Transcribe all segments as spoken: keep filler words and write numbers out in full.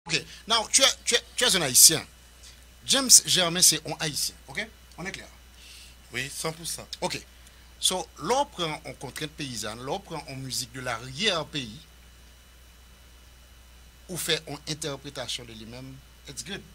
Ok, now, tu es, tu, es, tu es un haïtien. James Germain, c'est un haïtien. Ok, on est clair. Oui, cent pour cent. Ok, so, l'on prend en contrainte paysanne, l'on prend en musique de l'arrière-pays, ou fait une interprétation de lui-même, it's good.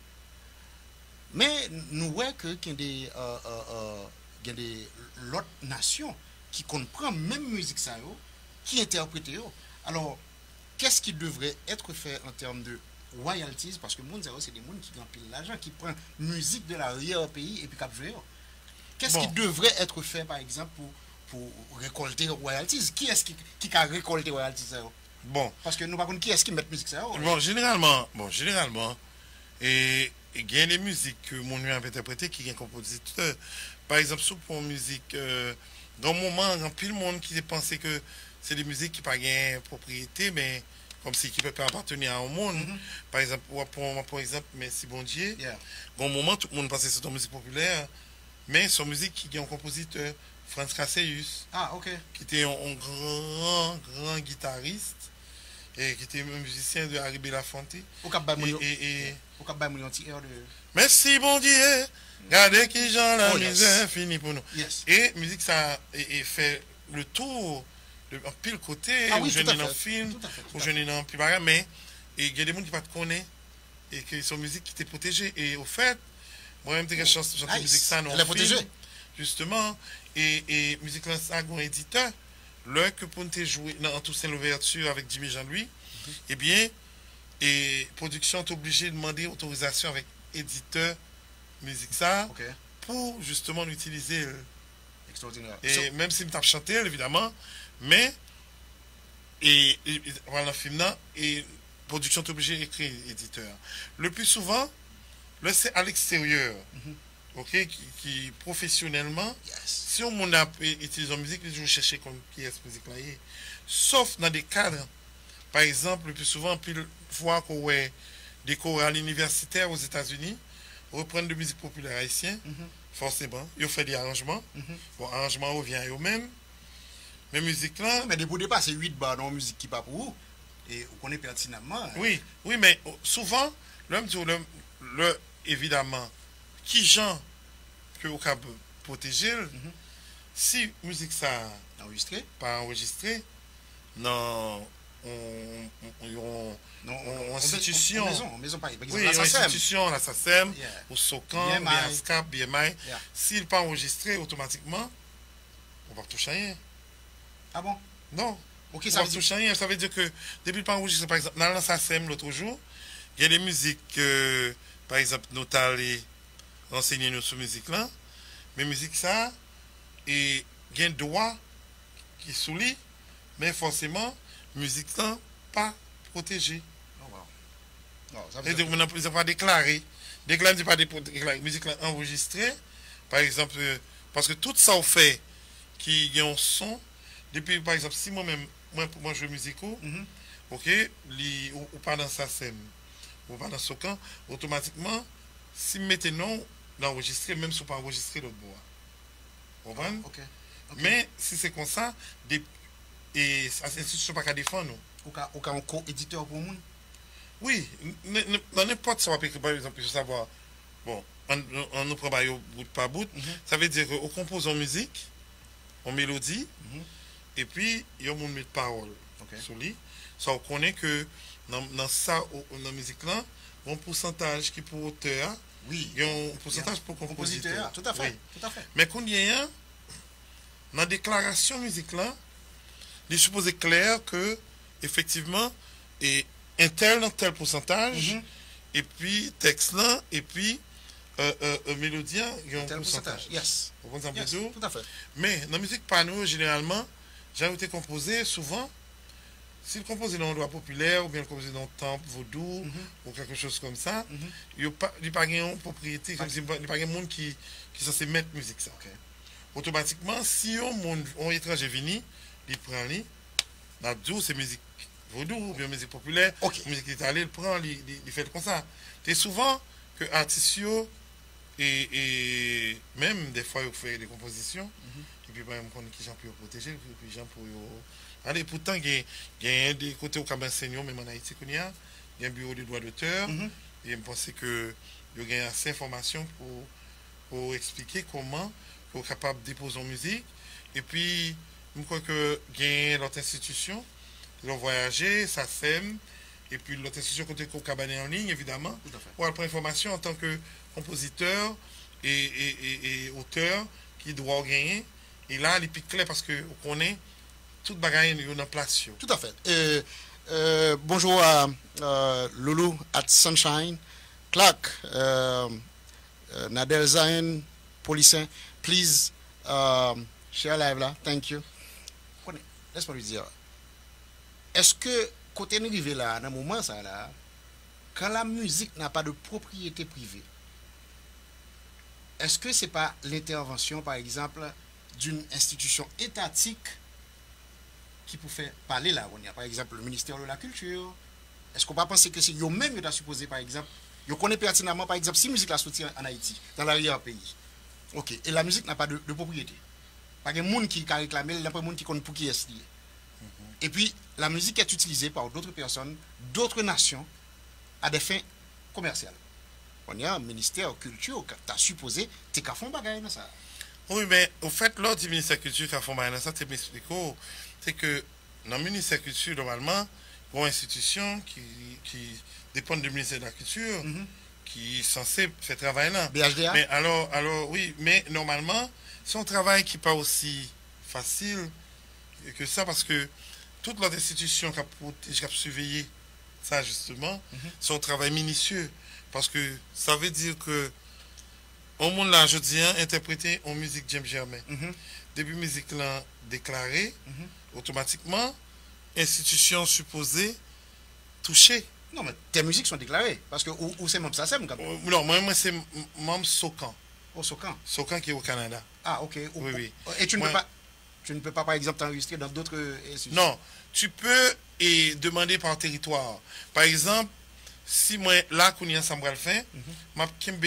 Mais nous voyons que qu'il y a des, euh, euh, euh, il y a des l'autre nation qui comprend même musique ça, yo, qui interprète. Yo. Alors, qu'est-ce qui devrait être fait en termes de royalties? Parce que monde c'est des gens qui gagnent pile l'argent, qui prennent musique de l'arrière-pays et puis cap jouer. Qu'est-ce qui Bon, devrait être fait, par exemple, pour, pour récolter royalties? Qui est-ce qui, qui a récolté royalties ça, yo? bon, Parce que nous ne savons pas qui est-ce qui met musique ça. Yo. bon, généralement, bon, généralement, et il y a des musiques que mon nuit a interprétées qui est compositeur. Par exemple, sous pour musique, euh, dans le moment, il y a pile de monde qui pensait que c'est des musiques qui n'ont pas de propriété, mais comme si qui ne peuvent pas appartenir à un monde. Mhm. Par exemple, pour, pour, pour exemple, Merci Bon Dieu, Yeah. dans le moment, tout le monde pensait que c'était une musique populaire, mais c'est une musique qui est un compositeur, Franz Cassius, Ah, ok. qui était un, un grand, grand guitariste et qui était un musicien de Harry Belafonte. Au cap Et, et, et au cap un petit air de. merci bon Dieu, regardez qui Jean la Oh, yes. misère fini pour nous. Yes. Et musique ça et, et fait le tour de en pile côté, Ah où oui, je tout à dans le fait. film, Tout à fait. Tout où à je fait. dans plus bagarre, mais et il y a des gens qui ne connaissent pas et que son musique qui était protégée. Et au fait, moi-même, j'ai chance de chanter Nice. musique ça dans Elle le est protégée. film, justement. Et, et musique là, ça, un éditeur, l'un que pour nous jouer dans Toussaint l'ouverture avec Jimmy Jean-Louis, Mhm. eh bien, et production est obligée de demander autorisation avec éditeur musique ça Ok. pour justement l'utiliser. Extraordinaire. Et So, même si je tape chanter, évidemment, mais et, et, et voilà le film là, et production est obligée d'écrire éditeur. Le plus souvent, là c'est à l'extérieur, mhm. ok, qui, qui professionnellement, Yes. si on a utilisé la musique, je vais chercher comme qui est cette musique là. Sauf dans des cadres, par exemple, le plus souvent, puis fois qu'on voit des chorales universitaires aux États-Unis, reprennent de musique populaire haïtienne, Mhm. forcément, ils font des arrangements. Mhm. Bon, arrangement revient eux-mêmes. Mais musique là, Mais pour départ, c'est huit bars dans la musique qui pas pour vous. Et vous connaissez pertinemment. hein. oui, oui, mais oh, souvent, l'homme dit, le, le, évidemment, qui gens que vous pouvez protéger, Mhm. si musique ça Enregistré? pas enregistré, non, on, on, on, Non, on- en institution. En, maison, en maison, par exemple. oui, la une SACEM. institution, la SACEM, Yeah. au SOCAN, B M I. B M S C A P, B M I, Yeah. s'il n'est pas enregistré automatiquement, on va toucher rien. Ah bon? Non, Ok, on ça va veut dire. toucher rien. Ça veut dire que depuis le pas enregistré, par exemple, dans la SACEM l'autre jour, il y a des musiques que, par exemple, nous allons renseigner nous sur musique là, mais musique ça, et il y a un droit qui soulie, mais forcément, musique là, pas protégée. Oh, wow. Non, ça veut Et dire. donc, on n'a pas déclaré. Déclaré, c'est pas déclaré. Musique là, enregistrée, par exemple, euh, parce que tout ça on fait qui a un son, depuis, par exemple, si moi-même, moi, pour moi, je joue musical, Mhm. ok, li, ou, ou pas dans sa scène, ou pas dans ce camp, automatiquement, si mettez non, l'enregistrer, même si on pas enregistrer l'autre bois. Vous comprenez? Ok. Ok. Mais si c'est comme ça, des, et ça, c'est institution pas qu'à défendre nous. Au cas, au cas, un co-éditeur pour vous. Oui, n- n- dans n'importe ça, par exemple, je veux savoir, bon, on, on nous prend au bout par bout, Mhm. ça veut dire qu'on compose en musique, en mélodie, Mhm. et puis, il y a un monde de parole Ok. sur lui. Ça, on connaît que dans, dans ça, au- dans la musique là, il y a un pourcentage qui est pour auteur, Oui. il y a un pourcentage pour compositeur. Compositeur. Tout à fait. Oui. Tout à fait. Mais quand il y a un, dans la déclaration musique là, il est supposé clair que, effectivement, et un tel dans tel pourcentage, Mhm. et puis texte là, et puis euh, euh, euh, mélodien, il y a un Tel pourcentage. pourcentage. Yes. Vous comprenez Yes. ça, Bédou? Tout à fait. Mais dans la musique panneau, généralement, j'ai été composé souvent, s'il composé dans un droit populaire, ou bien composé dans un temple vaudou, Mhm. ou quelque chose comme ça, Mhm. il n'y a pas il y a pas une propriété, comme si il n'y a pas un monde qui, qui est censé mettre musique ça. Ok. Automatiquement, si un monde, un étranger venu, il prend lui, dans le c'est musique vaudou, ou bien musique populaire, Ok. musique italienne, il prend, il, il, il fait comme ça. C'est souvent que artistes, yo, et, et même des fois, ils font des compositions, Mhm. et puis, par exemple, on qui gens pour protéger, et puis, gens pour. Allez, pourtant, il y a, il y a des côtés où on enseigne, même en Haïti, qu'on y a, il y a un bureau de droit d'auteur, Mhm. et je pense que il y a assez d'informations pour, pour expliquer comment on est capable de déposer en musique. Et puis, je crois que il y a l'autre institution, ils ont voyagé, ça sème, et puis l'autre institution côté Cabane en ligne, évidemment, Tout à fait. pour avoir information en tant que compositeur et, et, et, et auteur qui doit gagner. Et là, il est plus clair parce qu'on connaît toute bagaille en place. Tout à fait. Euh, euh, bonjour à euh, Loulou at Sunshine, Clark, euh, euh, Nadel Zayn, Policin, please um, share live là, thank you. Laisse-moi lui dire, est-ce que côté nous arrivé là, dans un moment ça là, quand la musique n'a pas de propriété privée, est-ce que c'est pas l'intervention, par exemple, d'une institution étatique qui peut faire parler là? On y a par exemple le ministère de la Culture. Est-ce qu'on va penser que c'est eux-mêmes qui ont supposé, par exemple, ils connaissent pertinemment, par exemple, si la musique la sortie en Haïti, dans l'arrière-pays, ok, et la musique n'a pas de, de propriété. Pas de monde qui a réclamé, il n'y a pas de monde qui connaît pour qui est lié. Et puis, la musique est utilisée par d'autres personnes, d'autres nations, à des fins commerciales. On y a un ministère culture qui a supposé, tu as fait un bagage dans ça. Oui, mais au fait, l'autre du ministère de la Culture qui a fait dans ça, c'est que dans le ministère de la Culture, normalement, il y a une institution qui, qui dépend du ministère de la Culture, mm-hmm. qui est censée faire travail là. B H D A? Mais alors, alors, oui, mais normalement, c'est un travail qui n'est pas aussi facile que ça, parce que toute l'autre institution qui a, qui a surveillé ça, justement, mm-hmm. c'est un travail minutieux. Parce que ça veut dire que au monde là, je dis, interpréter en musique James Germain. Mm-hmm. Depuis musique là déclarée, mm-hmm. automatiquement, institution supposée toucher. Non, mais tes musiques sont déclarées. Parce que où, où c'est même ça, c'est même. Non, moi, moi c'est même Socan. Oh, Socan. Socan qui est au Canada. Ah, ok. Oui, oui. Et tu ne, moi, peux, pas, tu ne peux pas, par exemple, t'enregistrer dans d'autres institutions? Non, tu peux et demander par territoire. Par exemple, si moi, là, qu'on y a ensemble à le faire, je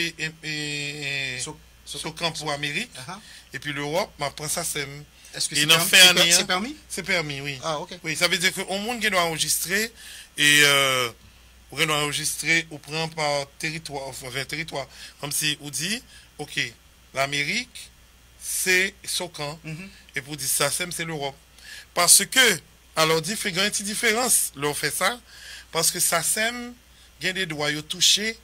vais Socan pour l'Amérique, uh-huh. et puis l'Europe, je prends ça, c'est. Est-ce que c'est permis? C'est permis? C'est permis, oui. Ah, ok. Oui, ça veut dire qu'au monde qui doit enregistrer, et euh, on doit enregistrer, on prend par territoire, enfin, territoire. Comme si on dit, ok, l'Amérique, c'est Socan, mm-hmm. et pour dire ça, c'est l'Europe. Parce que, alors, il y a une petite différence, là, on fait ça, parce que ça, c'est. Il y a des droits touchés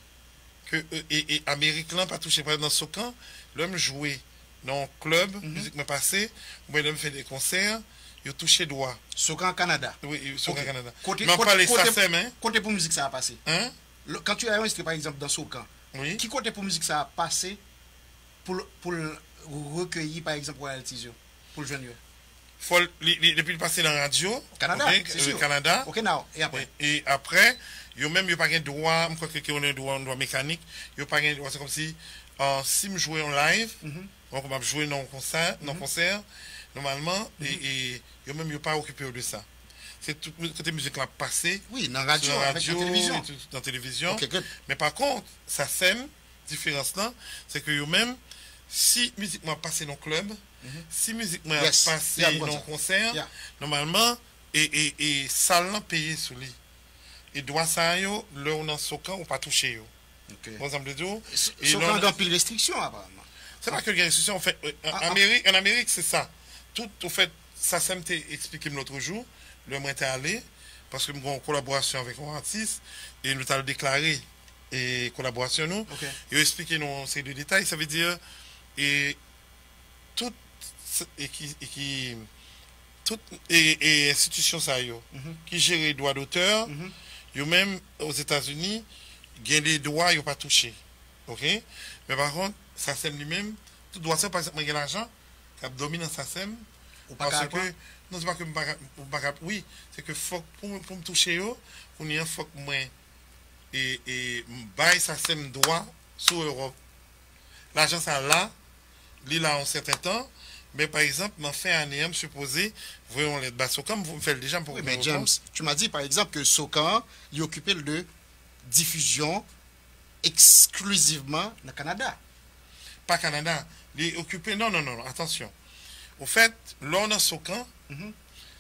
que et, et américains pas touchés. Par exemple, dans ce camp, l'homme jouait dans un club, mm-hmm. musique m'a passé, moi l'homme fait des concerts, il a touché droit. Socan Canada. Oui, Socan okay. Canada. Côté, mais côté, côté, côté, hein? Côté pour musique ça a passé. Hein? Le, quand tu as enregistré par exemple dans Socan, oui. Qui côté pour musique ça a passé pour pour recueillir par exemple royalties pour le jeune? Faut depuis le passé dans la radio Canada, okay, c'est sûr. Canada. OK now et après. Et, et après yo même yo pas gain droit, je crois que on a un droit, droit mécanique, yo pas gain droit, c'est comme si euh, si me jouer en live, mm-hmm. donc on va jouer dans un concert, dans mm-hmm. concert normalement mm-hmm. et, et yo même yo pas occupé de ça. C'est toute côté musique là passé. Oui, dans la radio, dans la radio, avec la télévision. Tout, dans la télévision. Okay, mais par contre, ça sème différence là, c'est que yo même si musique m'a passé dans le club, mm-hmm. si musique m'a yes. passé yeah, dans un concert, yeah. normalement et et et salle payé sous lui. Et doit ça yo là on en Socan ou pas toucher yo. OK. Bon exemple de dire et Socan a pile restriction apparemment. C'est pas que il y a restriction en fait en ah, Amérique ah. en Amérique c'est ça. Tout au fait ça ça m'a expliqué l'autre jour, le moi était allé parce que nous avons une collaboration avec un artiste et nous avons déclaré et collaboration nous. Okay. Il a expliqué nous ces deux détails, ça veut dire et tout et qui et qui toute et, et institution ça yo mm-hmm. qui gère les droits d'auteur mm-hmm. yo même aux États-Unis gain des droits yo pas touché. OK, mais par contre ça sème lui-même tout droit ça par exemple gain l'argent qui domine dans ça sème parce que non c'est pas que pas oui c'est que faut pour pour me toucher yo on y a faut que moi et et bail ça sème droit sur Europe l'argent ça là il là un certain temps. Mais par exemple, dans fin année, je supposé, voyons les bas Socan, vous me faites déjà pour. Oui, mais James, tu m'as dit par exemple que Socan, il occupait de diffusion exclusivement dans le Canada. Pas Canada. Il est occupé, non, non, non, attention. Au fait, là, on a Socan, mm-hmm.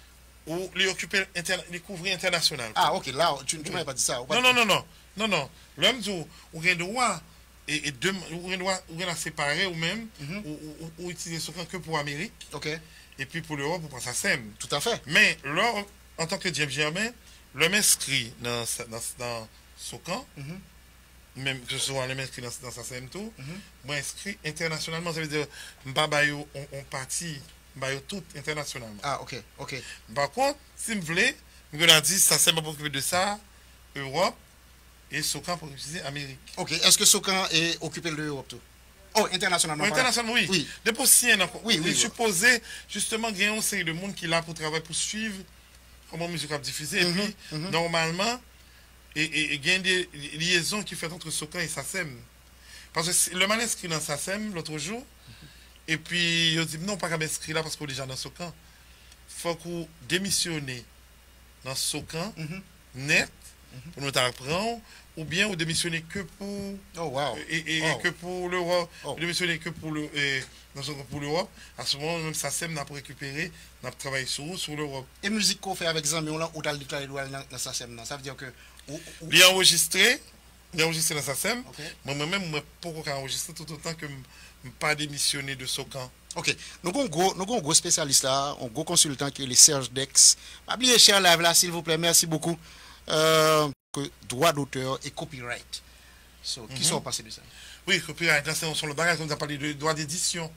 ou les occuper inter, les couvrir international. Ah, ok, là, tu ne m'avais pas dit ça. Non, non, non, non, non, non. L'homme dit, ou a droit, et, et deux, ou a droit, ou a séparer, ou même, Mhm. ou, ou, ou utiliser ce que pour l'Amérique, Ok, et puis pour l'Europe, pour prendre sa sème. tout à fait. Mais, là, en tant que James Germain, l'homme inscrit dans, sa- dans, dans son camp, Mhm. même que ce soit l'homme inscrit dans, dans sa sème tout, Mhm. moi inscrit internationalement, ça veut dire, m'babayo, on, on partit, m'babayo tout internationalement. Ah, ok, ok. Par contre, si vous voulez, je vous dit, ça c'est pour occuper de ça, Europe, et Socan pour utiliser Amérique. Ok, est-ce que Socan est occupé de l'Europe tout? Oh, internationalement. Oui, pardon. internationalement, oui. Oui. Des possibles, encore. Oui, Il oui, est oui. supposé, justement, qu'il y a une série de monde qui est là pour travailler, pour suivre comment la musique a diffusé. Mhm, Et puis, mhm. normalement, et, et, et il y a des liaisons qui fait entre Socan et Sassem. Parce que si- le mal inscrit dans Sassem l'autre jour, et puis il dit non, pas qu'à m'inscrire là parce qu'on est déjà dans Socan. Il faut qu'on démissionne dans Socan, Mhm. net, pour nous apprendre, ou bien ou démissionner que pour Oh, wow. et, et- Oh. que pour l'Europe, Oh. démissionner que pour le et, dans ce- pour l'Europe. À ce moment même ça sème n'a pas récupéré, n'a pas travaillé sur sur l'Europe. Et musique qu'on fait avec Zami, on l'a ou t'as déclaré dans dans sa scène, ça veut dire que. ou- ou- Il est enregistré, il est enregistré dans sa sème. Ok. Moi-même, moi, pourquoi enregistré tout autant que je pas démissionné de Socan. Ok, nous avons un gros, nous avons un gros spécialiste là, un gros consultant qui est le Serge Dex. Oubliez cher live là, s'il vous plaît, merci beaucoup. Euh, que droit d'auteur et copyright. So, Qui Mhm. sont passés de ça? Oui, copyright, là, c'est sur le bagage, on a parlé de droit d'édition.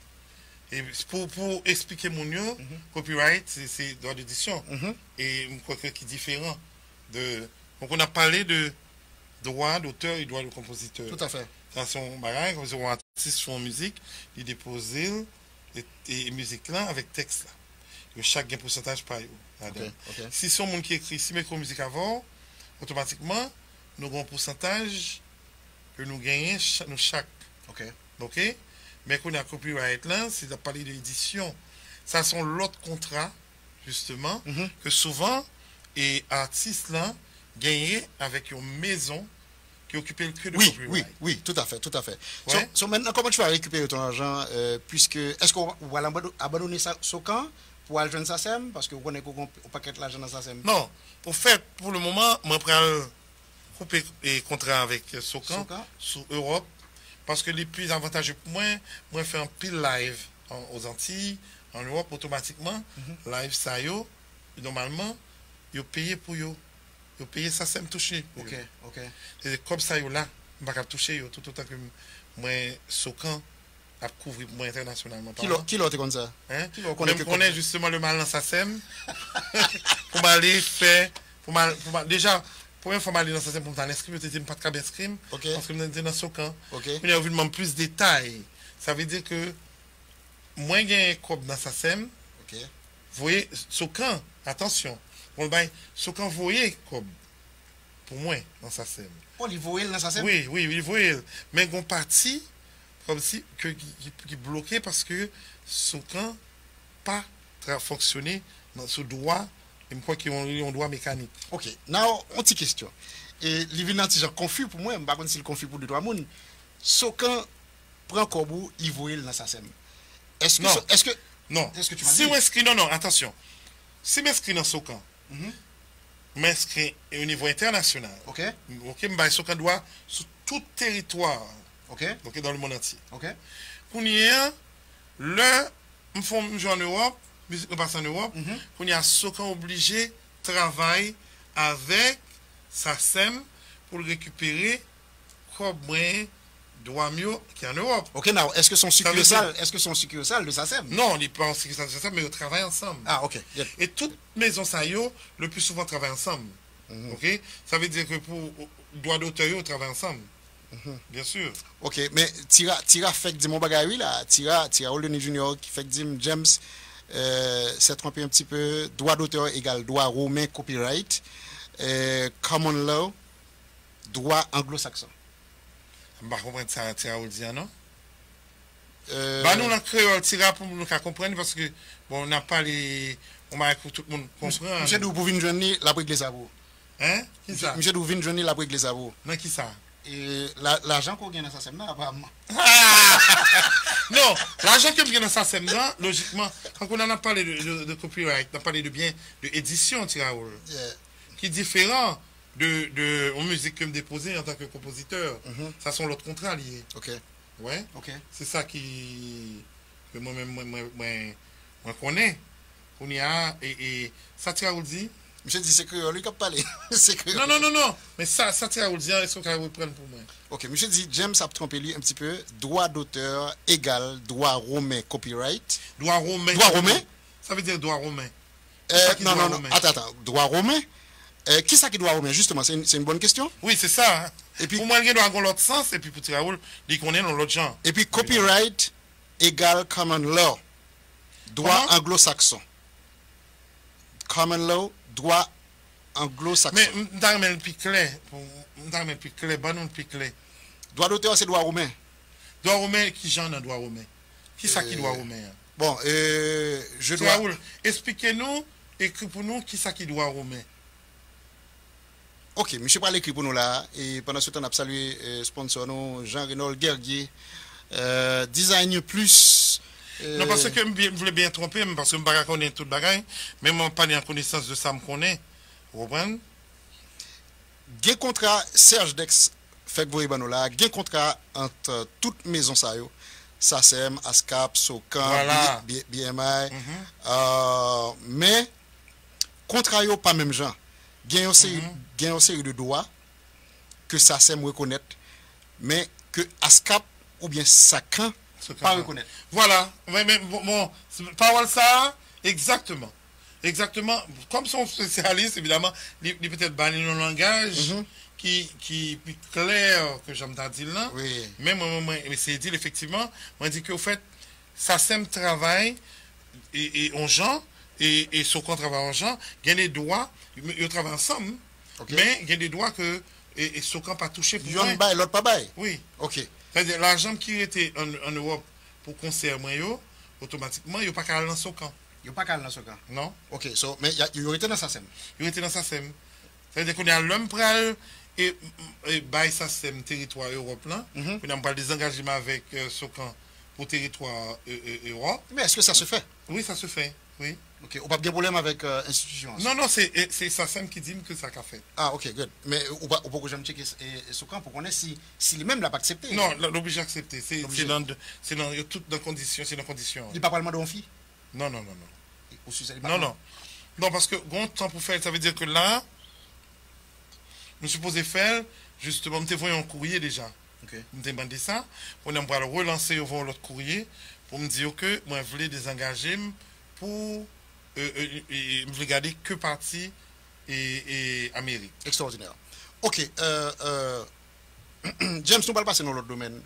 Et pour, pour expliquer mon mieux, copyright, c'est- c'est droit d'édition. Mhm. Et je crois que qui est différent de. Donc on a parlé de droit d'auteur et droit de compositeur. Tout à fait. Dans son bagage, comme si on artiste font musique, il dépose et, et musique là avec texte là. Et chaque gain pourcentage par eux. Ok, ok. Si son monde qui écrit, si micro musique avant, automatiquement, nous avons un pourcentage que nous gagnons cha- nous chaque. Ok. Ok? Mais qu'on a copyright là, c'est de parler d'édition. Ça sont l'autre contrat, justement, Mhm. que souvent, et artistes là, gagnent avec une maison qui occupe le que de Oui, copyright. oui, oui, tout à fait, tout à fait. So, Ouais. so maintenant, comment tu vas récupérer ton argent euh, puisque est-ce qu'on va- on va l'abandonner- abandonner ça Socan pour aller joindre Sassem parce que vous connaissez qu'on paquet l'argent dans Sassem? Non, au fait, pour le moment, moi, je prends couper et contrat avec Socan, Socan. sur Europe, parce que les plus avantageux pour moi, moi, je fais un pile live en- aux Antilles, en Europe, automatiquement, live ça, yo, normalement, yo payé pour yo. Yo payé ça, c'est me toucher. pour Ok, yo. ok. C'est comme ça, yo là, je ne vais pas toucher yo, tout autant que moi, Socan, a couvrir moi internationalement. Qui parlant. l'a qui l'a été comme ça? Hein? Qui l'on connaît Même que connaît comme- justement le mal dans sa sème. Pour m'aller faire. Pour m'aller- pour m'aller- déjà, première fois m'aller dans sa sème pour m'inscrire, je n'étais pas de cabine inscrire. Ok. Parce que je suis dans ce camp. Ok. Il y a évidemment plus de détails. Ça veut dire que moins il y a un cob dans sa sème, Ok. vous voyez, ce camp, attention. Bon, ben, ce camp, vous voyez cob. Pour moi, dans sa sème. Oh, il voit dans Sassem? Oui, oui, oui, vous voyez. Mais on parti comme si que, qui, qui, qui bloqué parce que ce camp pas tra- fonctionné dans ce droit, et je crois qu'ils ont un droit mécanique. Ok. Now, on petite question. Et les gens sont confus pour moi, je ne sais pas si c'est confus pour deux trois personnes. Socan prend Kobou, il voit dans Sassem. Est-ce que Non. so- est-ce que Non. Est-ce que tu m'as si dit? on inscrit, non, non, attention. Si on inscrit dans ce camp, Mhm. m'inscrit au niveau international. OK, Ok, mais ce camp doit sur tout territoire, OK, donc dans le monde entier. OK. Qu'on y ait, le, me font jouer en Europe, musique me passe en Europe, Mhm. qu'on y a ce camp obligé travailler avec sa sème pour le récupérer comme moi, droit mieux qui est en Europe. OK, now, est-ce que son veut succursale, est-ce que son succursale de Sassem? Non, on n'y pense que ça, ça, mais ils travaillent ensemble. Ah, OK. Yeah. Et toute maison ça yo, le plus souvent travaillent ensemble. Mhm. Ok? Ça veut dire que pour droit d'auteur, ils travaillent ensemble. Bien sûr. OK, mais Tira Tira fait que dit mon bagay oui là, Tira Tira Olney Junior qui fait que dit James euh, s'est trompé un petit peu, droit d'auteur égale droit romain copyright, euh, common law, droit anglo-saxon. Je ne comprends pas ça, Tira ou dire, non? Euh, Bah, nous, on a créé un Tira pour nous comprendre parce que, bon, on n'a pas les. On m'a que tout le monde comprend. Monsieur Dou pour venir joindre la brique les avos. Hein? Qui ça? Monsieur Dou venir joindre la brique les avos. Non, qui ça? Et la- l'argent qu'on gagne dans ça, c'est là, apparemment. Ah! Non, l'argent que vient dans ça, c'est là, logiquement, quand on en a parlé de, de, de copyright, on a parlé de bien de édition, Tiraoul, Yeah. qui est différent de, de en musique que me déposer en tant que compositeur. Mhm. Ça sont l'autre contrat lié. Ok, Ouais. ok. C'est ça qui que moi-même moi, moi, moi, moi connais. On y a et, et ça Tiraoul dit. Monsieur dit c'est créole, lui qui a parlé. C'est créole. Non, non, non, non. Mais ça, ça Tiraoul dit, est-ce qu'on va prendre pour moi? Ok, monsieur dit, James a trompé lui un petit peu. Droit d'auteur égal droit romain copyright. Droit romain. Droit romain? Ça veut dire droit romain. Euh, ça qui non, droit non, non, romain? attends, attends. Droit romain? Euh, qui ça qui droit romain? Justement, c'est une, c'est une bonne question. Oui, c'est ça. Hein. Et puis, Pour moi, il doit avoir l'autre sens, et puis pour Tiraoul, il connaît dans l'autre genre. et puis copyright égal common law. Droit Comment? anglo-saxon. Common law, droit anglo-saxon. Mais, m'dame le plus clair, m'dame le plus clair, bon, le plus clair. Droit d'auteur, c'est droit romain. Droit romain, qui genre dans droit romain? Qui ça qui Euh, droit romain? Hein? Bon, euh, je dois... Tiraoul, expliquez-nous, écris pour nous, qui ça qui droit romain? Ok, monsieur parle écrit pour nous là. Et pendant ce temps, on a salué euh, sponsor nous, Jean-Renaud Guerguier. Euh, Design Plus. euh, Non, parce que je voulais bien tromper, parce que je ne connais pas tout le bagage, mais je n'ai pas en connaissance de ça, je connais. Vous comprenez? Gen contrat Serge Dex fait que vous voyez là, gen contrat entre toutes maisons ça yo, SACEM, ASCAP, SOCAN, Voilà. B- B- BMI, Mhm. euh, mais contrat yo pas même genre. Gen une série, Mhm. gen une série de droits que SACEM reconnaît, mais que ASCAP ou bien SACAN Ce pas qu'on- reconnaître. Voilà. Mais, mais bon, bon, c'est- parole ça, exactement. Exactement. Comme son spécialiste, évidemment, il, il peut-être banni le langage Mhm. qui, qui est plus clair que j'aime dire là. Oui. Mais moi, moi, moi, mais c'est dit, effectivement, moi, je dis qu'au fait, ça sème travail et, et on gens, et, et ce qu'on travaille en gens, il y a des droits, ils travaillent ensemble, Ok. mais il y a des droits que, et, et ce qu'on pas touché pour Yon moi. bail, l'autre pas bail. Oui. Ok. C'est-à-dire, l'argent qui était en, en Europe pour concert, moi, yo, automatiquement, il n'y a pas qu'à aller dans ce camp. Yo pas calme dans ce cas. Non? Ok, so, mais il y a été dans SACEM. Il était dans sa sème. C'est-à-dire qu'on a l'homme pral et, et bail sa sème territoire Europe là. Mhm. On a pas des engagements avec euh, ce camp pour territoire euh, euh, Europe. Mais est-ce que ça se fait? Oui, ça se fait. Oui. Ok, on pas de problème avec euh, institution. Non, non, c'est c'est sa sème qui dit que ça qu'a fait. Ah, ok, good. Mais ou pas, ou pas que j'aime checker ce camp pour qu'on ait si, si lui-même l'a pas accepté. Non, l'obligé d'accepter. C'est L'obligé. c'est dans, de- c'est dans, il y a toutes dans conditions, c'est dans conditions. Il n'est pas parlement de fille. Non, non, non, non. Ou si c'est- il pas Non, non. Non, parce que bon temps pour faire, ça veut dire que là, je suis supposé faire, justement, je t'ai un courrier déjà. Ok. Je me demandé ça. On aimerait le relancer au l'autre courrier pour me dire que moi, je voulais désengager pour. Euh, euh, et, me regarder que partie et, et Amérique. Extraordinaire. Ok, euh, euh, James, nous allons passer dans l'autre domaine.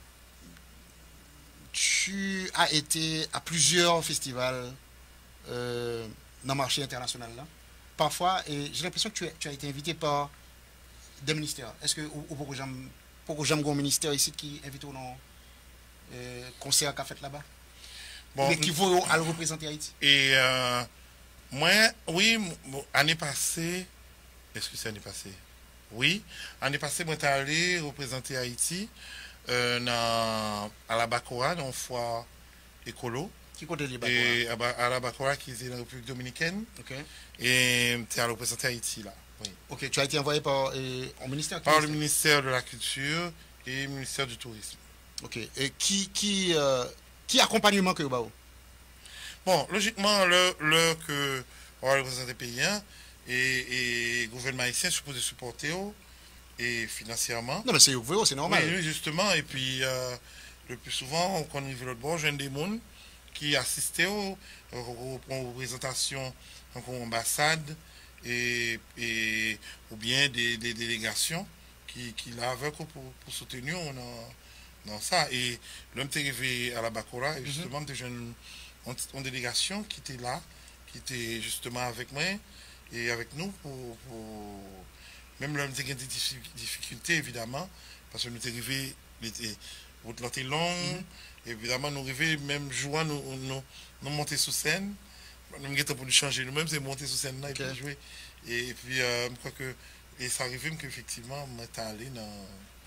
Tu as été à plusieurs festivals euh, dans le marché international là. Parfois, et j'ai l'impression que tu as, tu as été invité par des ministères. Est-ce que, ou, ou pourquoi j'aime, pourquoi j'aime un ministère ici qui invite au nom euh, concert qu'a fait là-bas? Bon, Mais qui vaut à le représenter Haïti? et euh, moi, oui, bon, année passée, est-ce que c'est l'année passée? Oui, l'année passée, moi, j'étais allé représenter Haïti euh, dans, à la Bacora, dans une foire écolo. Qui compte les Et à, Ba- à la Bacora, qui est dans la République dominicaine. Ok. Et j'étais allé représenter Haïti, là. Oui. Ok, tu as été envoyé par euh, un ministère? Par le ministère de la Culture et le ministère du Tourisme. Ok. Et qui, qui, euh, qui accompagnement que vous avez? Bon, logiquement, le, le que on va représenter les pays hein, et, et le gouvernement haïtien est supposé supporter eux, et financièrement. Non, mais c'est vous, c'est normal. Oui, oui, justement. Et puis, euh, le plus souvent, quand on arrive l'autre bord, j'ai des gens qui assistaient aux, aux, aux représentations en ambassade et, et, ou bien des, des délégations qui, qui l'avaient pour, pour soutenir dans, dans ça. Et l'homme est arrivé à la Bacora, et justement, des jeunes en délégation qui était là, qui était justement avec moi et avec nous pour, pour... même l'homme avait des difficultés évidemment parce que nous étions arrivés, route était longue, mm-hmm. Évidemment nous arrivés même jour nous nous nous monter sur scène, nous avons pour nous changer nous-mêmes c'est monter sur scène là okay. Et puis jouer et puis euh, je crois que et ça arrivait qu'effectivement moi j'étais allé dans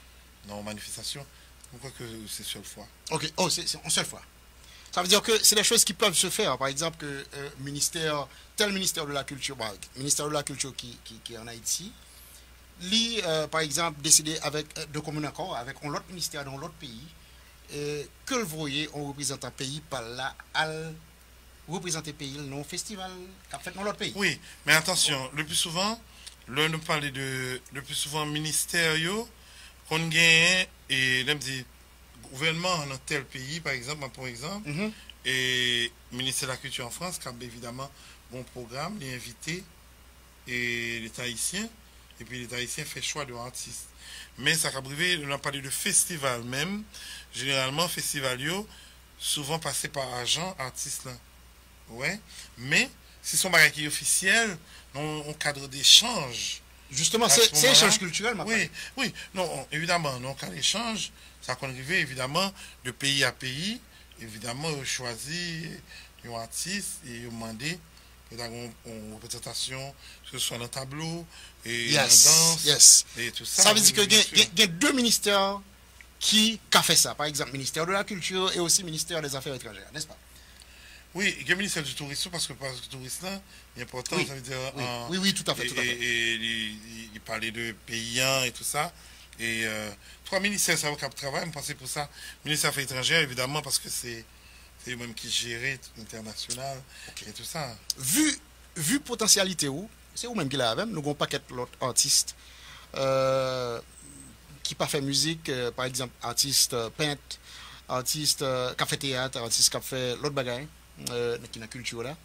dans manifestation. Je crois que c'est seule fois. Ok, oh, c'est en seule fois. Ça veut dire que c'est des choses qui peuvent se faire. Par exemple, que euh, ministère, tel ministère de la culture, bah, ministère de la culture qui, qui, qui est en Haïti, lui, euh, par exemple, décider avec, euh, de commun accord avec un autre ministère dans l'autre pays, euh, que le voyez, on représente un pays par là, à représenter le pays dans le festival qu'a fait dans l'autre pays. Oui, mais attention, le plus souvent, là, nous parlons de, le plus souvent, ministère, qu'on gagne, et là, me dit, gouvernement dans tel pays, par exemple, par exemple, Mm-hmm. et ministère de la Culture en France, qui a évidemment bon programme, les invités, et les Haïtiens, et puis les Haïtiens fait choix de artistes. Mais ça a privé, on a parlé de festival même, généralement, festival, yo, souvent passé par agent, artiste là. Ouais, mais si son bagage qui est officiel, on, on cadre d'échange. Justement, À c'est ce c'est moment-là, échange culturel, ma Oui, oui, non, on- évidemment, donc à l'échange, ça qu'on arrive évidemment de pays à pays, évidemment, on choisit un artiste et on demande une, une représentation, que ce soit dans le tableau, et Yes, dans la danse, yes. et tout ça. Ça veut oui, dire que bien il y, sûr. a- y a deux ministères qui ont fait ça. Par exemple, ministère de la Culture et aussi ministère des Affaires étrangères, n'est-ce pas? Oui, il y a le ministère du tourisme, parce que parce que le tourisme, là, il est important, Oui, ça veut dire... Oui, en- oui, oui, tout à fait, et, tout à fait. et- et il, il- il parlait de paysans et tout ça. Et euh, trois ministères, ça va cap travail, je pensais pour ça. Ministère des Affaires étrangères, évidemment, parce que c'est c'est eux-mêmes qui gèrent l'international et tout ça. Vu, vu potentialité où, c'est vous-même qui l'a même, nous avons pas qu'être l'autre artiste euh, qui pas fait musique, euh, par exemple, artiste euh, peintre, artiste euh, qui a fait théâtre, artiste qui a fait l'autre bagaille, euh, qui est dans la culture là.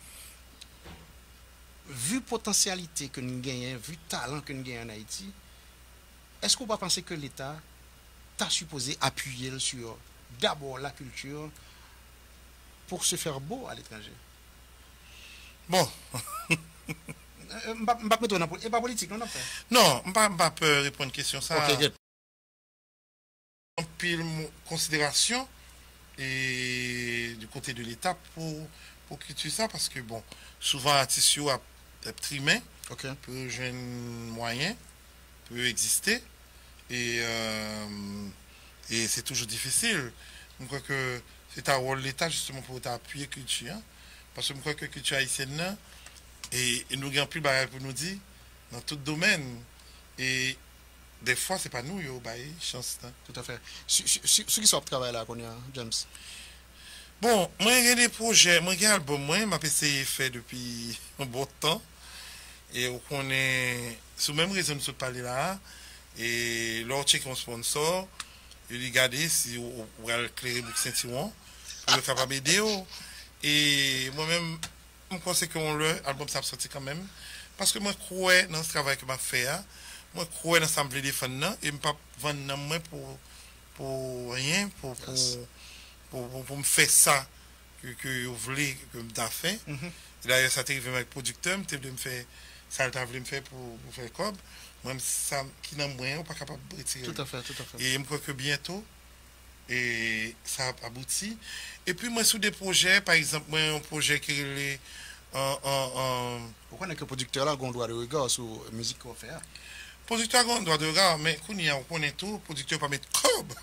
Vu potentialité que nous gagnons, vu talent que nous gagnons en Haïti, est-ce qu'on va penser que l'État t'a supposé appuyer sur d'abord la culture pour se faire beau à l'étranger? Bon, Euh, M'pa m'pa mettre dans et pas politique, non, non, frère. non, je ne vais pas peur répondre à une question. Ça, Ok, good. en pile mo- considération et du côté de l'État pour, pour culture ça, parce que, bon, souvent, l'artiste a a trimé, Ok. peut jouer moyen, peut exister, et, euh, et c'est toujours difficile. Je crois que c'est un rôle de l'État justement pour appuyer la culture, hein. Parce que je crois que la culture haïtienne, là, et, et nous avons plus de barrières pour nous dire, dans tout domaine, et des fois, c'est pas nous, yo, bah, chance, hein. Tout à fait. Ceux qui sont au travail là, qu'on a, James. Bon, moi, j'ai des projets, moi, j'ai un album, moi, m'a essayé de faire depuis un bon temps. Et on est, sous même raison de se parler là, et l'autre check mon sponsor, il regarder si on va éclairer Book Saint-Tiron, pour le capable d'aider. Et moi-même, je pense que l'album s'est sorti quand même. Parce que moi, je crois dans ce travail que je fais, moi, je crois dans l'Assemblée des fans, et je ne pas vendre moi pour, pour rien, pour, pour, Yes. pour, pour, pour me faire ça que, que vous voulez que je fait. Mhm. Et d'ailleurs, ça t'arrive avec le producteur, je me faire ça, je voulu me faire pour, pour faire cob. Moi, ça qui n'a moyen, on n'est pas capable de retirer. Tout à fait, tout à fait. Et je crois que bientôt, et ça a abouti. Et puis, moi, sur des projets, par exemple, moi, un projet qui est en, en, en Vous connaissez que le producteur là a un droit de regard sur la musique qu'on fait. producteur a un droit de regard, mais quand on connaît tout, producteur pas mettre cob.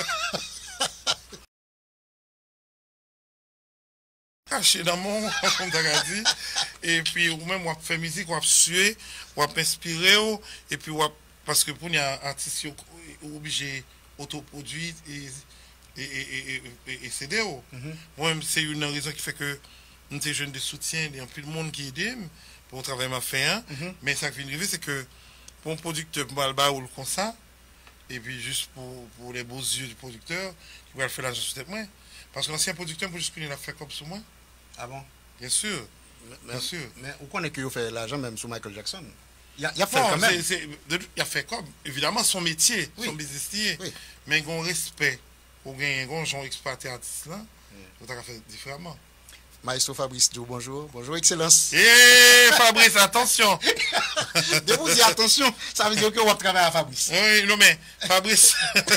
Caché dans mon, comme tu as dit, et puis ou même on fait musique, on suer, on inspirer, et puis on, parce que pour les artistes qui sont obligés d'autoproduire et et et et, et, et céder. Mhm. Moi c'est une raison qui fait que nous sommes jeunes de soutien, il y a plus de monde qui aide pour travailler ma fait hein. Mhm. Mais ça qui vient arriver c'est que pour un producteur pour le ou le comme ça, et puis juste pour, pour les beaux yeux du producteur, qui va faire l'argent sur tête moi. Parce que l'ancien producteur peut juste prendre la faire comme sur moi. Ah bon? Bien sûr, Mais, bien sûr. mais vous connaissez qu'il a fait l'argent même sur Michael Jackson. Il a, il a fait Non, quand même. c'est- c'est- de- il a fait comme, évidemment, son métier, Oui. son business, Oui. mais il y a un respect, pour gagner un gens exploité artiste là, il faut faire différemment. Maestro Fabrice Dio, bonjour. Bonjour, Excellence. Hé, Fabrice, attention! De vous dire attention, ça veut dire que vous travaillez à Fabrice. Oui, non, mais Fabrice,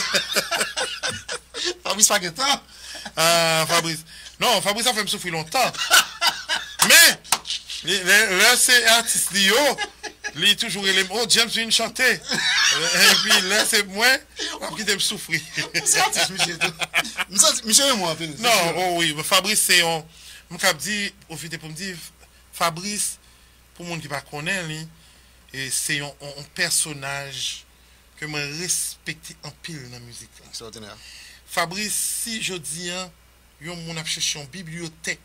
Fabrice Paquetan. ah, Fabrice, non, Fabrice a fait me souffrir longtemps. Mais, le- le- là, c'est artiste, Lio, lui toujours il aime oh James vient chanter et puis là c'est moi qui t'aime souffrir. C'est artiste monsieur. Monsieur moi un non oh oui Fabrice c'est on me dit profiter pour me dire Fabrice pour monde qui pas connaît lui et c'est un, un personnage que moi respecte en pile dans la musique. Extraordinaire. Fabrice si je dis hein yon mon a cherché une bibliothèque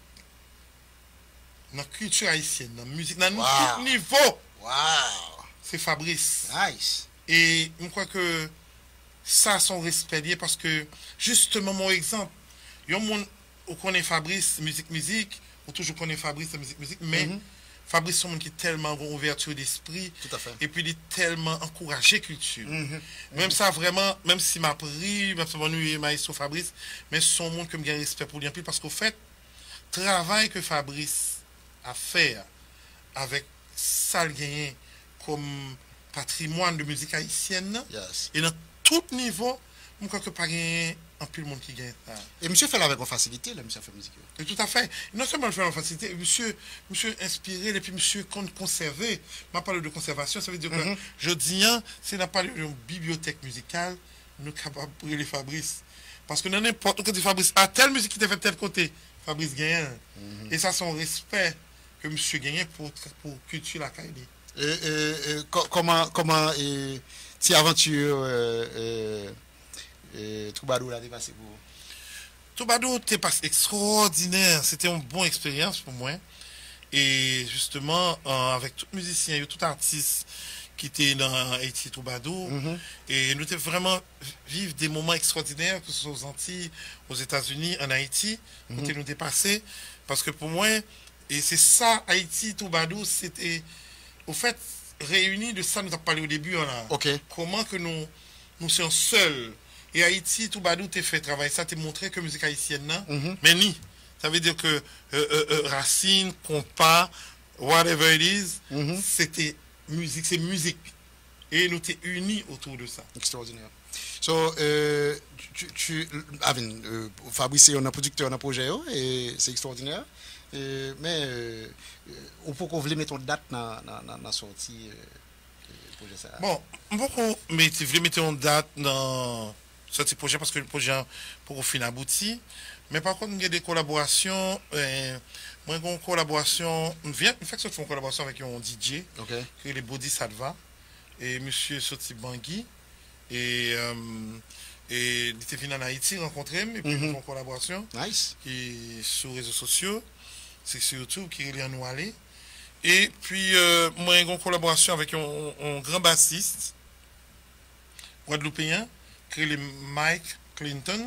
dans la culture haïtienne, dans la musique, dans wow. Tout niveau. Wow. C'est Fabrice. Nice. Et je crois que ça, son respect lié parce que, justement, mon exemple, il y a un monde où connaît Fabrice, musique, musique, ou toujours connaît Fabrice, musique, musique, mais mm-hmm. Fabrice, c'est un monde qui est tellement bon, ouverture d'esprit. Tout à fait. Et puis, il est tellement encouragé culture. Mm-hmm. Même mm-hmm. ça, vraiment, même si m'a pris, même si mon nuit maestro Fabrice, mais c'est un monde que je respect pour lui parce qu'au fait, travail que Fabrice a fait avec ça, gagné comme patrimoine de musique haïtienne, yes. Et dans tout niveau, je crois que pas gagné un peu le monde qui gagne ça. Et monsieur fait avec facilité, là, monsieur fait musique. Et tout à fait. Non seulement le fait avec facilité, monsieur, monsieur inspiré, et puis monsieur conservé. Je parle de conservation, ça veut dire mm-hmm. que je dis, si on n'a pas une bibliothèque musicale, nous sommes capables de brûler Fabrice. Parce que dans n'importe quel côté Fabrice, à telle musique qui t'a fait de tel côté, Fabrice gagne. Mm-hmm. Et ça, son respect que monsieur gagne pour, pour culture la Kaili. Et, et, et, comment, comment, et, si aventure, euh, euh, euh, Troubadour l'a dépassé pour vous? Troubadour t'es passé extraordinaire. C'était une bonne expérience pour moi. Et justement, euh, avec tout musicien, tout artiste qui était dans Haïti Troubadour, mm-hmm. et nous avons vraiment vivre des moments extraordinaires, que ce soit aux Antilles, aux États-Unis, en Haïti, mm-hmm. où nous dépasser. Parce que pour moi, et c'est ça, Haïti Troubadour, c'était, au fait, réuni de ça, nous avons parlé au début. Hein, là. Okay. Comment que nous, nous sommes seuls. Et Haïti, Troubadour, t'es fait travailler ça, t'es montré que musique haïtienne, non? Mm-hmm. Mais ni. Ça veut dire que euh, euh, euh, racine, compas, whatever it is, mm-hmm. c'était musique, c'est musique. Et nous t'es unis autour de ça. Extraordinaire. So, euh, tu, tu, Avin, euh, Fabrice, on a producteur, on a projet, et c'est extraordinaire. Euh, mais, euh, on peut qu'on voulait mettre une date dans la sortie euh, projet ça. Bon, on peut qu'on mette une date dans sortie projet parce que le projet pour qu'on finisse abouti. Mais par contre, il y a des collaborations. Euh, moi, j'ai une collaboration. Je viens, une fois que je fais une collaboration avec un D J, okay. qui est les Body Salva, et monsieur Soti Bangui. Et, euh, et il était venu en Haïti rencontrer, et puis mm-hmm. une collaboration. Nice. Qui est sur les réseaux sociaux, c'est sur YouTube, qui est en nous aller. Et puis, euh, moi, j'ai une collaboration avec un, un grand bassiste, guadeloupéen, qui est Mike Clinton.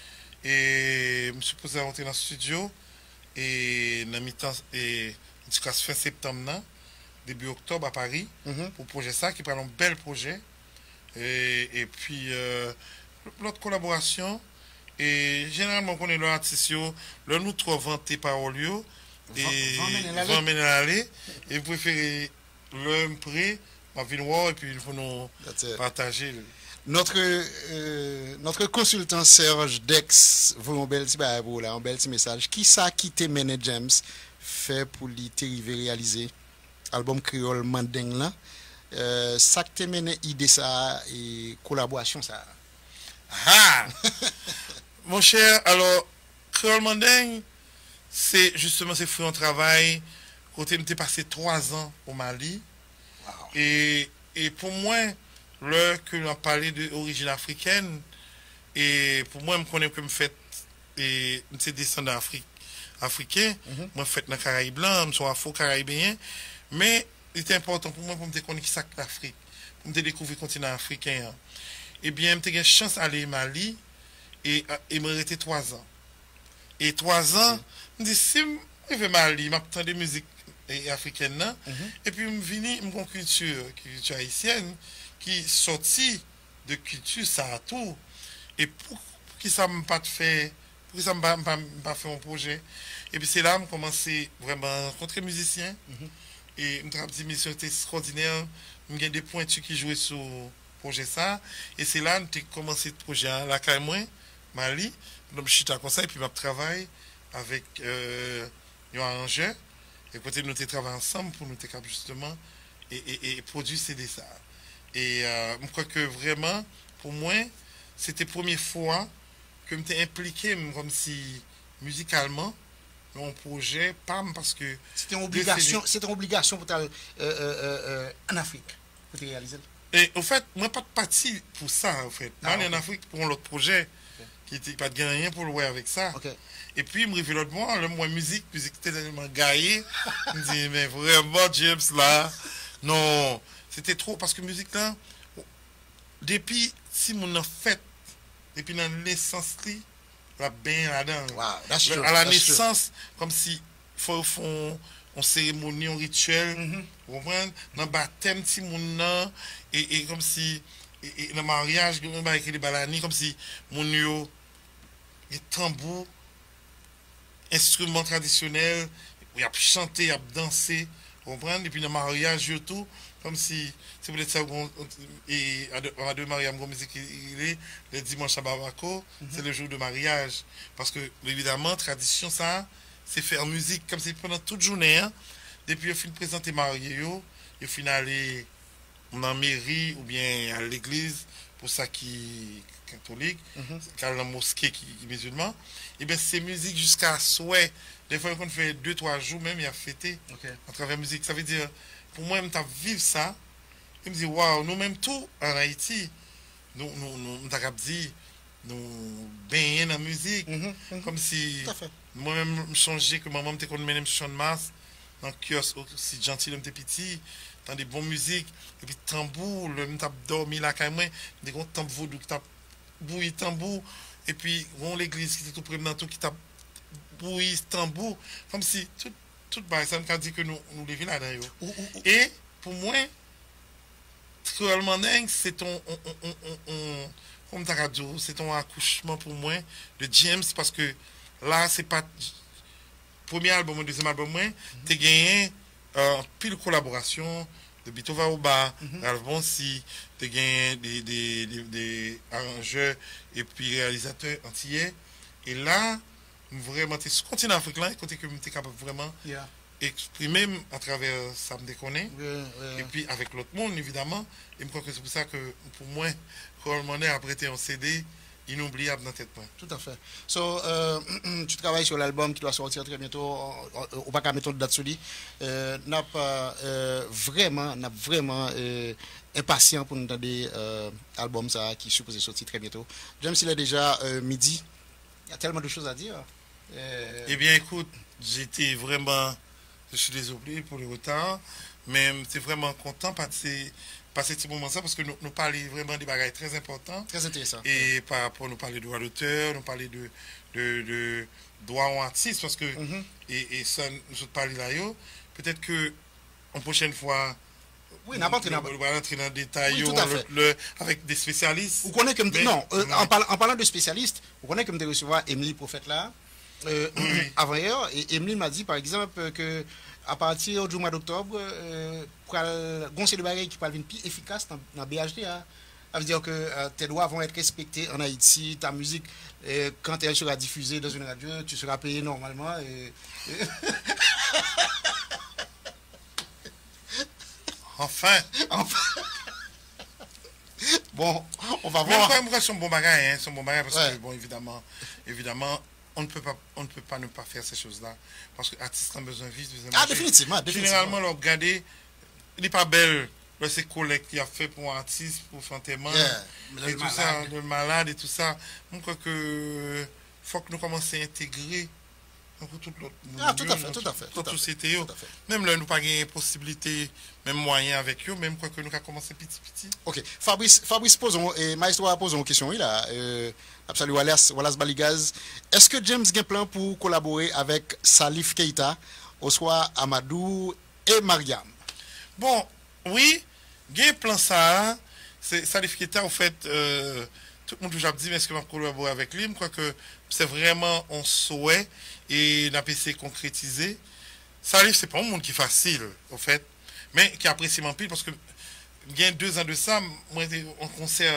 Et je suis posé à rentrer dans le studio et dans mi-temps et jusqu'à fin septembre début octobre à Paris mm-hmm. pour projet ça qui prend un bel projet et, et puis euh, l'autre collaboration et généralement on est là artiste là nous trop vanté paroles et vont mener aller et préférer l'homme prêt on vient voir et puis il faut nous partager. Notre, euh, notre consultant Serge Dex vous un bel petit là, un bel petit message. Qui ça qui te mène James fait pour lui t'arriver réaliser album créole Manding là? Euh, ça qui te mène idée ça et collaboration ça. Ah! Mon cher, alors créole Manding c'est justement c'est fruit en travail. Côté nous passé trois ans au Mali. Wow. Et et pour moi là que l'on a parlé d'origine africaine et pour moi je connais que me fait et c'est descendant d'Afrique africain mm-hmm. moi fait dans Caraïbes blanc je suis afro-caribéen mais il était important pour moi pour me connaître qui ça l'Afrique pour me découvrir le continent africain et bien j'ai eu chance d'aller au Mali et et me rester trois ans et trois ans je me dis si je vais Mali m'attends des musiques africaines mm-hmm. et puis me venir une culture culture haïtienne qui sorti de culture ça a tout et pour, pour qui ça me pas fait pour qui ça me pas, pas, pas fait un projet et puis c'est là que commencé vraiment à rencontrer musiciens mm-hmm. et me travailler des missions extraordinaires me gagne des pointus qui jouaient sur projet ça et c'est là que j'ai commencé le projet la caille moi Mali donc je suis à conseil puis m'a travaillé avec euh, un arrangeur et côté nous travaillons ensemble pour nous justement et, et, et produit C D ça. Et euh, je crois que vraiment, pour moi, c'était la première fois que je m'étais impliqué comme si musicalement dans un projet, pas parce que... C'était une obligation, c'était une obligation pour aller euh, euh, euh, en Afrique, pour te réaliser. Et en fait, moi, pas de parti pour ça, en fait. Ah, moi, okay. en Afrique pour un autre projet, okay. qui n'était pas de rien pour le voir avec ça. Okay. Et puis, il me révèle l'autre mois, le moi, musique, musique tellement gaillée. Il me dit, mais vraiment, James, là, non, c'était trop, parce que musique, là, depuis, si mon en fait, depuis dans la naissance, la bien là-dedans. Wow, that's true. À la that's naissance, true. Comme si, il faut faire une cérémonie, un rituel, mm-hmm. vous comprenez? Dans le baptême, si mon et, et comme si, et, et dans le mariage, avec les balani, comme si mon yo, les tambours, instruments traditionnels, il a chanté, il a dansé, vous comprenez? Et puis dans le mariage, tout, comme si, c'est peut-être ça, et à deux mariages, musique, il est le dimanche à Bamako, mm-hmm. c'est le jour de mariage. Parce que, évidemment, tradition, ça, c'est faire musique, comme si pendant toute journée, hein, depuis le film présenter marié, il finit aller dans la mairie ou bien à l'église, pour ça qui est catholique, mm-hmm. car la mosquée qui est musulman, et bien c'est musique jusqu'à souhait. Des fois, on fait deux, trois jours même, il a fêté okay. à travers la musique. Ça veut dire, pour moi, je vivre ça. Je me dis, waouh, nous-mêmes, tout en Haïti, nous, nous, nous, nous, dit, nous baignons dans la musique. Mm -hmm. Comme si, moi-même, je changeais que maman me connaissait même chant de masse, dans le kiosque aussi gentil, j'étais petit, dans des bonnes musiques, et puis tambour, le m'tap dormi là, quand même, des gros tambours, qui t'a bouilli tambour, et puis, on l'église qui était tout près dans tout, qui t'a bouilli tambour, comme si, tout, tout, bah, ça me dit que nous, nous les vivons là-dedans. Et, pour moi, Cruellement dingue, c'est ton, on, on, on, on, comme t'as dit, c'est ton accouchement pour moi de James, parce que là, c'est pas premier album ou deuxième album, moi, mm-hmm. tu gagné euh, pile collaboration de Bitova Oba, mm-hmm. Albon si, tu gagné des, des, des, des arrangeurs et puis réalisateurs entiers. Et là, vraiment, tu es sur le continent africain, côté que tu es capable vraiment. Yeah. Exprimer à travers ça me déconne oui, oui. Et puis avec l'autre monde évidemment et je crois que c'est pour ça que pour moi Coleman a prêté un C D inoubliable dans tête point. Tout à fait. So euh, tu travailles sur l'album qui doit sortir très bientôt, on va pas mettre de date sur lui. Euh, n'a pas euh, vraiment n'a vraiment euh, impatient pour nous entendre euh, album ça qui est supposé sortir très bientôt. Même s'il est déjà euh, midi, il y a tellement de choses à dire. Euh... Eh bien écoute, j'étais vraiment je suis désolé pour le retard, mais c'est vraiment content de passer, passer ce moment-là parce que nous, nous parlons vraiment des bagages très importants. Très intéressant. Et par rapport à nous parler de droit d'auteur, nous parler de, de, de droit en artiste, parce que, mm-hmm. et, et ça, nous parlons là, peut-être que, en prochaine fois, oui, n'importe quoi. On va rentrer dans le détail oui, le, le, avec des spécialistes. Vous connaissez comme. Mais, non, euh, en, parlant, en parlant de spécialistes, vous connaissez comme de recevoir Émilie Prophète là. Euh, oui. Avant hier, et Émilie m'a dit par exemple que à partir du mois d'octobre, euh, pour goncer de bagaille qui parle plus efficace dans la B H D, hein. Ça veut dire que euh, tes droits vont être respectés en Haïti, ta musique, euh, quand elle sera diffusée dans une radio, tu seras payé normalement. Et, et enfin, enfin. Bon, on va mais voir. Mais quand même, bon bagage, hein, son bon bagage, parce ouais. que, bon, évidemment, évidemment, on ne peut pas, on ne peut pas ne pas faire ces choses-là, parce que l'artiste a besoin de vivre. Ah, définitivement, définitivement. Généralement, le regarder, il n'est pas belle, c'est collègue qui a fait pour un artiste, pour Fantéman, yeah. et tout malade. Ça, le malade et tout ça. Donc, je crois que faut que nous commencions à intégrer tout l'autre monde. Ah, tout à fait, tout à fait. Toute société. Même là, nous n'avons pas de possibilité, même moyen avec eux, même quoi que nous avons commencé petit petit. Ok. Fabrice, Fabrice posons, et Maestro a posé une question, il a, euh, Salut Wallace, Wallace Baligaz. Est-ce que James a un plan pour collaborer avec Salif Keita, Oswa Amadou et Mariam? Bon, oui, il y a un plan ça. Salif Keita, en fait, euh, tout le monde toujours dit, mais est-ce que je vais collaborer avec lui? Je crois que c'est vraiment un souhait et n'a pas essayé de concrétiser. Salif, c'est pas un monde qui est facile, en fait, mais qui apprécie mon pile parce que il y a deux ans de ça, moi j'étais en concert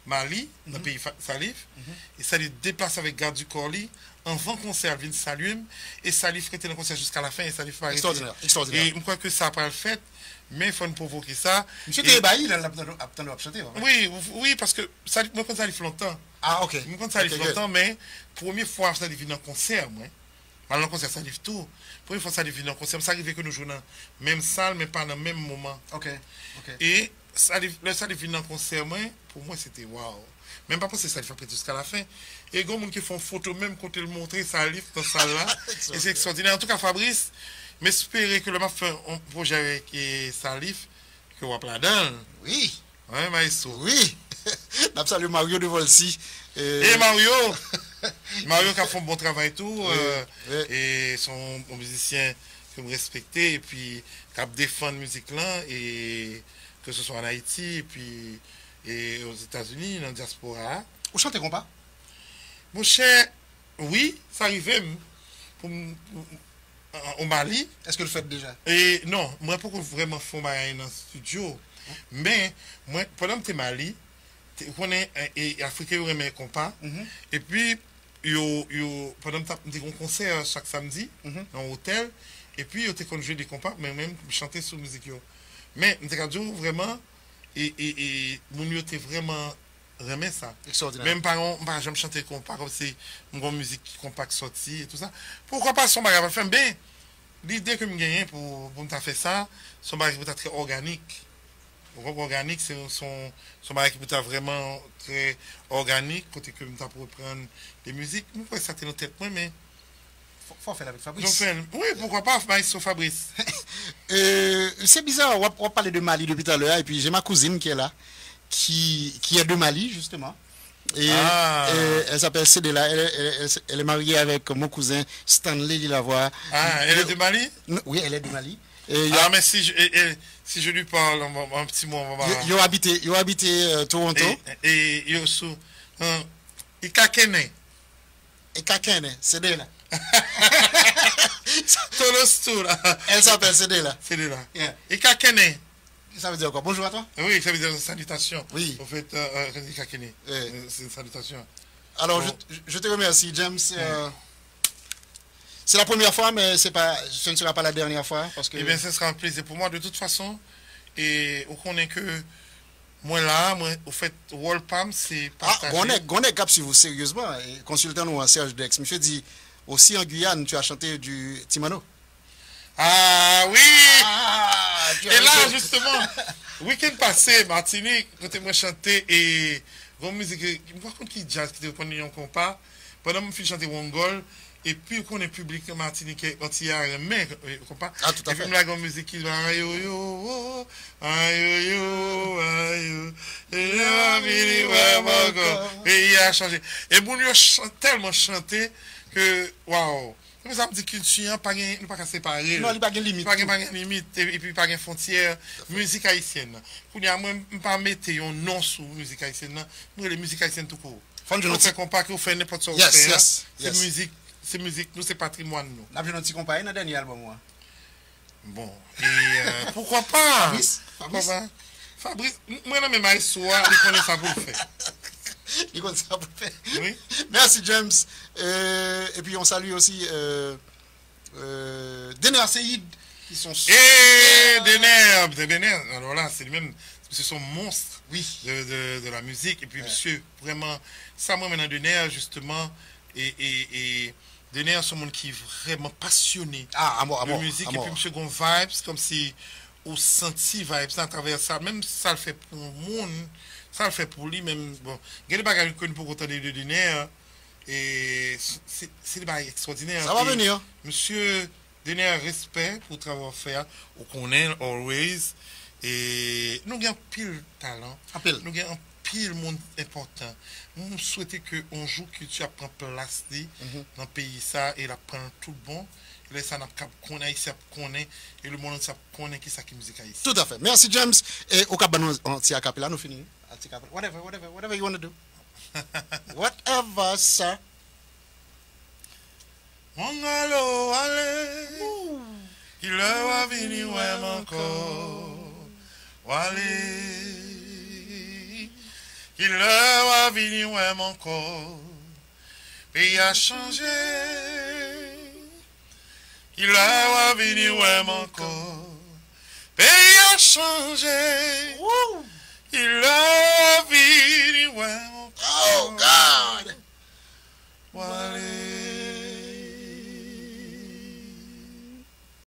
Mali, dans le pays Salif, et Salif déplace avec garde du corps, en avant concert, vient saluer, et Salif était dans le concert jusqu'à la fin, et Salif va Extraordinaire, extraordinaire. Et je crois que ça n'a pas le fait, mais il faut nous provoquer ça. Monsieur Tébaï, il a chanté. Oui, oui, parce que Salif, moi, quand Salif longtemps. Ah, ok. Moi, quand Salif okay, longtemps, mais première fois, Salif vient dans le concert, moi. Dans le concert, Salif tout. Première fois, Salif vient dans le concert, ça arrivait que nous jouons dans la même salle, mais pas dans le même moment. Ok, ok. Et Salif, le Salif vient dans le concert, moi, pour moi, c'était waouh. Même pas penser Salif après jusqu'à la fin. Et il y a des gens qui font photo même quand ils le montrer Salif dans cette salle-là. Et c'est extraordinaire. En tout cas, Fabrice, m'espérer que le m'a fait un projet avec Salif, que vous avez là-dedans. Oui. Oui, maestro. Oui. Nous saluons Mario de Volsi. Et, et Mario, Mario qui a fait un bon travail et tout. Oui, euh, oui. Et son un musicien que je respecte. Et puis, qui a défendu la musique là. Et que ce soit en Haïti, et puis et aux États-Unis, dans la diaspora. Vous chantez compas? Mon cher, oui, ça arrivait pour, pour, au Mali. Est-ce que vous le faites déjà? Et non, moi, pour vraiment faire dans le studio. Mais, moi, pendant que je suis Mali, je connais et Africain, je remets compas. Mm-hmm. Et puis, yo, yo, pendant que je fais un concert chaque samedi, mm-hmm. dans un hôtel, et puis, je joué des compas, mais même chanter sur la musique. Yo. Mais, je suis vraiment, et, et, et mon yo était vraiment remet ça. Extraordinaire. Même par exemple, je me chanter compas, comme c'est une musique qui compas sortie et tout ça. Pourquoi pas son bagage faire bien? L'idée que je gagne pour, pour me faire ça, son bagage peut être très organique. Organique, c'est son, son bagage qui peut être vraiment très organique, côté que je pour prendre des musiques. Je pourrais ça dans tête, mais. Faut, faut faire avec Fabrice. Oui, pourquoi pas, maestro Fabrice. euh, c'est bizarre, on va, on va parler de Mali depuis tout à l'heure, et puis j'ai ma cousine qui est là, qui, qui est de Mali, justement. Et, ah. et elle s'appelle Cédela, elle, elle, elle, elle est mariée avec mon cousin Stanley Lilavoie. Ah, elle est de Mali? Oui, elle est de Mali. Et ah, a, mais si je, et, et, si je lui parle un, un petit mot, on va Ils ont habité, ils ont habité euh, Toronto. Et ils sont. Ils kakene. Et kakene, Cédela. Elle s'appelle Cédela. Cédela. Yeah. Et kakene. Ça veut dire quoi? Bonjour à toi? Oui, ça veut dire salutation. Oui. En fait, euh, euh, kakene. Oui. C'est une salutation. Alors, bon. je, je te remercie, James. Euh, c'est la première fois, mais c'est pas, ce ne sera pas la dernière fois. Parce que... Eh bien, ce sera un plaisir pour moi, de toute façon. Et on connaît que moi là, moi, au fait, Wolpam, c'est partagé. Ah, on est cap sur vous, sérieusement. Consultant-nous à Serge Dex. Monsieur dit, aussi en Guyane, tu as chanté du Timano. Ah oui! Ah, et là, justement, week-end passé, Martinique, quand moi chanté et une musique, par contre, qui jazz, qui te connaît un compas, pendant que je chantais Wongol, et puis qu'on est public Martinique, quand il y a un mec, compas, ah, tout à et fait. puis la grande musique qui va aïe yo yo, aïe yo, aïe yo, et il a changé. Et mon yo tellement chanté que, waouh! Ça me dit culture, pas de pas séparer. Non, il n'y a pas de limite. Pas de limite, et puis pas de frontière. Musique haïtienne. Pour dire, moi, je ne pas mettre un nom sur la musique haïtienne. Nous, les musiques haïtiennes tout court. On fait compas que vous faites n'importe quoi. Yes, yes. C'est musique, c'est musique, nous, c'est patrimoine. Nous. On a un petit compas dans le dernier album, moi. Bon, et euh, pourquoi pas? Fabrice? Fabrice? Fabrice, moi, non, mais maïs, je connais ça pour le faire. Il connaît ça pour le faire. Oui. Merci, James. Euh, et puis, on salue aussi euh, euh, Dener Seyid, qui sont... Eh, Dener, Dener, alors là, c'est même... Ce sont monstres oui. de, de, de la musique. Et puis, ouais. Monsieur, vraiment, ça, moi, maintenant, Dener, justement, et, et, et Dener, c'est un monde qui est vraiment passionné ah, à moi, à de moi, musique. À et moi. puis, monsieur, gon vibes, comme si on sentit vibes à travers ça. Même si ça le fait pour le monde, ça le fait pour lui, même. Bon, il y a des bagages qu'on peut entendre de Dener, et c'est des bagages extraordinaires. Ça va et venir. Monsieur Dener, respect pour le travail fait, on connaît, always. Et nous avons pile talent, pile. nous avons pile monde important. Nous souhaitons que un jour culture prend place mm -hmm. dans le pays ça et la prend tout bon. Et là ça n'a pas connaît ici connaît et le monde ça connaît qui ça qui musique ici. Tout à fait. Merci James et au cabane on tient à capella nous finissons. Whatever whatever whatever you want to do. Whatever sir. Mongalo allez. Il va venir ouais encore. Wale, qu'il leur a venu même encore. Pays a changé, qu'il leur a venu même encore. Pays a changé,